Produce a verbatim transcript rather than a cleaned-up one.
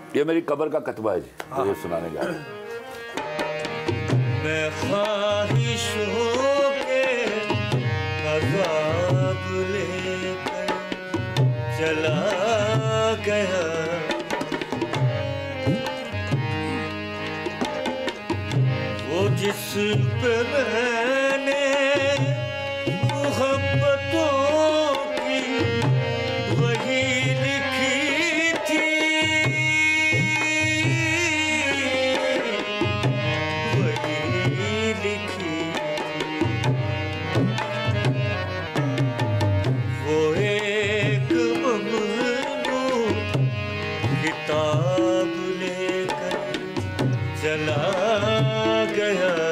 ये मेरी कब्र का कतबा है जी, तो ये सुनाने जा रहा हूँ। मैं ख्वाहिशों के अज़ाब लेकर चला गया, वो जिस पे मैंने मोहब्बतों की वही लिखी थी, वही लिखी वो एक ममनू किताब लेकर चला गया।